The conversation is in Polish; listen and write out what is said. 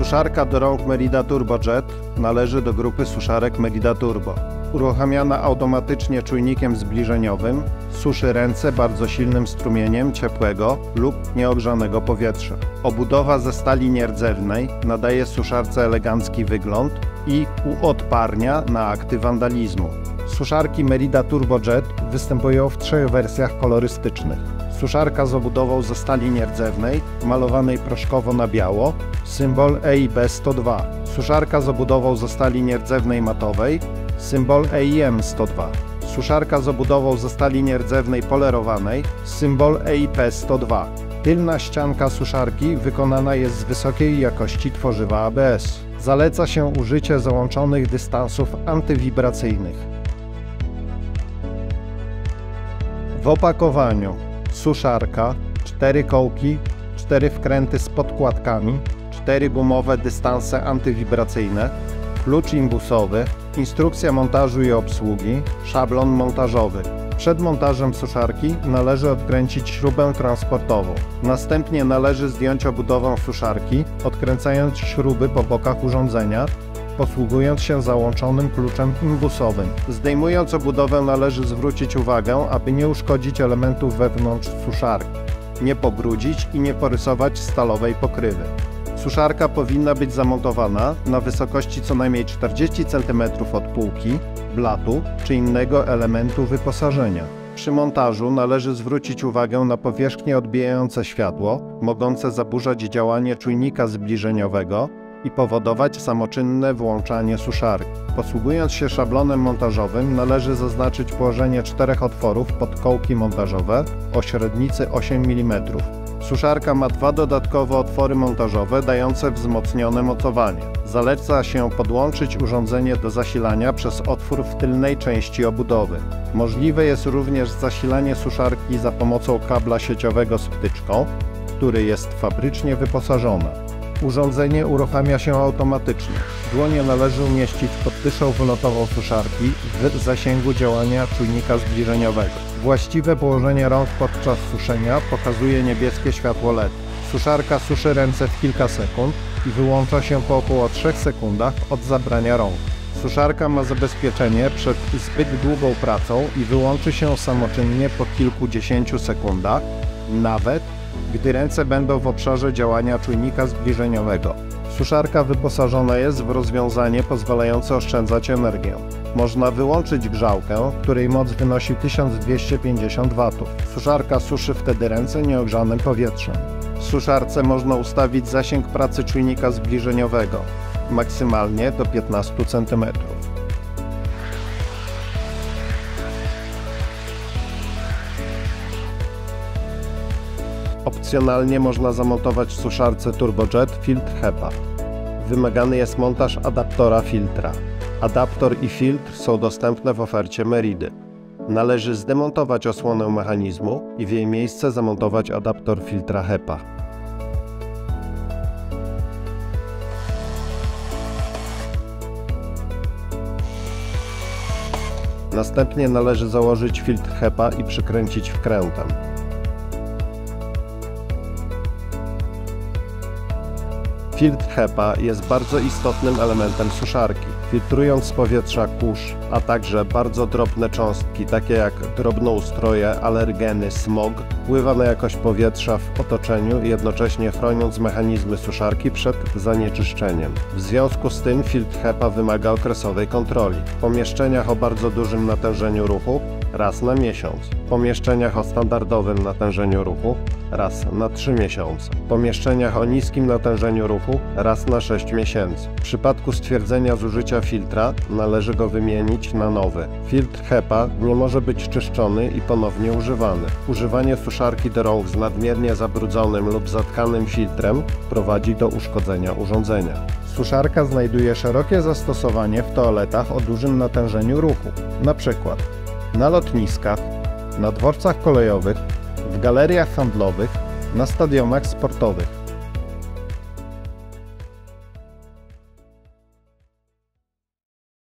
Suszarka do rąk Merida Turbojet należy do grupy suszarek Merida Turbo. Uruchamiana automatycznie czujnikiem zbliżeniowym, suszy ręce bardzo silnym strumieniem ciepłego lub nieogrzanego powietrza. Obudowa ze stali nierdzewnej nadaje suszarce elegancki wygląd i uodparnia na akty wandalizmu. Suszarki Merida Turbojet występują w 3 wersjach kolorystycznych. Suszarka z obudową ze stali nierdzewnej, malowanej proszkowo na biało, symbol EIB 102. Suszarka z obudową ze stali nierdzewnej matowej, symbol EIM 102. Suszarka z obudową ze stali nierdzewnej polerowanej, symbol EIP 102. Tylna ścianka suszarki wykonana jest z wysokiej jakości tworzywa ABS. Zaleca się użycie załączonych dystansów antywibracyjnych. W opakowaniu suszarka, 4 kołki, 4 wkręty z podkładkami, 4 gumowe dystanse antywibracyjne, klucz imbusowy, instrukcja montażu i obsługi, szablon montażowy. Przed montażem suszarki należy odkręcić śrubę transportową. Następnie należy zdjąć obudowę suszarki, odkręcając śruby po bokach urządzenia, posługując się załączonym kluczem imbusowym. Zdejmując obudowę należy zwrócić uwagę, aby nie uszkodzić elementów wewnątrz suszarki, nie pobrudzić i nie porysować stalowej pokrywy. Suszarka powinna być zamontowana na wysokości co najmniej 40 cm od półki, blatu czy innego elementu wyposażenia. Przy montażu należy zwrócić uwagę na powierzchnie odbijające światło, mogące zaburzać działanie czujnika zbliżeniowego i powodować samoczynne włączanie suszarki. Posługując się szablonem montażowym, należy zaznaczyć położenie 4 otworów pod kołki montażowe o średnicy 8 mm. Suszarka ma 2 dodatkowe otwory montażowe dające wzmocnione mocowanie. Zaleca się podłączyć urządzenie do zasilania przez otwór w tylnej części obudowy. Możliwe jest również zasilanie suszarki za pomocą kabla sieciowego z wtyczką, który jest fabrycznie wyposażony. Urządzenie uruchamia się automatycznie. Dłonie należy umieścić pod dyszą wylotową suszarki w zasięgu działania czujnika zbliżeniowego. Właściwe położenie rąk podczas suszenia pokazuje niebieskie światło LED. Suszarka suszy ręce w kilka sekund i wyłącza się po około 3 sekundach od zabrania rąk. Suszarka ma zabezpieczenie przed zbyt długą pracą i wyłączy się samoczynnie po kilkudziesięciu sekundach, nawet gdy ręce będą w obszarze działania czujnika zbliżeniowego. Suszarka wyposażona jest w rozwiązanie pozwalające oszczędzać energię. Można wyłączyć grzałkę, której moc wynosi 1250 W. Suszarka suszy wtedy ręce nieogrzanym powietrzem. W suszarce można ustawić zasięg pracy czujnika zbliżeniowego, maksymalnie do 15 cm. Opcjonalnie można zamontować w suszarce Turbojet filtr HEPA. Wymagany jest montaż adaptora filtra. Adaptor i filtr są dostępne w ofercie Meridy. Należy zdemontować osłonę mechanizmu i w jej miejsce zamontować adaptor filtra HEPA. Następnie należy założyć filtr HEPA i przykręcić wkrętem. Filtr HEPA jest bardzo istotnym elementem suszarki. Filtrując z powietrza kurz, a także bardzo drobne cząstki, takie jak drobnoustroje, alergeny, smog, wpływa na jakość powietrza w otoczeniu, jednocześnie chroniąc mechanizmy suszarki przed zanieczyszczeniem. W związku z tym filtr HEPA wymaga okresowej kontroli. W pomieszczeniach o bardzo dużym natężeniu ruchu raz na miesiąc. W pomieszczeniach o standardowym natężeniu ruchu raz na 3 miesiące. W pomieszczeniach o niskim natężeniu ruchu raz na 6 miesięcy. W przypadku stwierdzenia zużycia filtra należy go wymienić na nowy. Filtr HEPA nie może być czyszczony i ponownie używany. Używanie suszarki do rąk z nadmiernie zabrudzonym lub zatkanym filtrem prowadzi do uszkodzenia urządzenia. Suszarka znajduje szerokie zastosowanie w toaletach o dużym natężeniu ruchu, np. na lotniskach, na dworcach kolejowych, w galeriach handlowych, na stadionach sportowych.